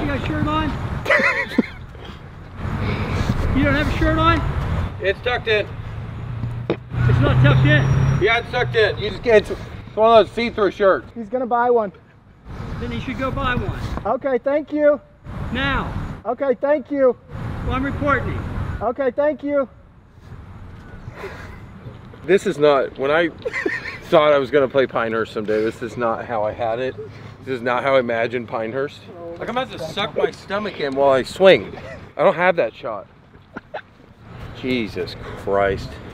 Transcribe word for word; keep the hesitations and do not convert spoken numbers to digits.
got a shirt on? You don't have a shirt on? It's tucked in. It's not tucked in. Yeah, it's tucked in. You just get it's one of those see-through shirts. He's gonna buy one. Then he should go buy one. Okay, thank you. Now. Okay, thank you. Well, I'm reporting. Okay, thank you. This is not, when I thought I was going to play Pinehurst someday, this is not how I had it. This is not how I imagined Pinehurst. Like, I'm about to suck my stomach in while I swing. I don't have that shot. Jesus Christ.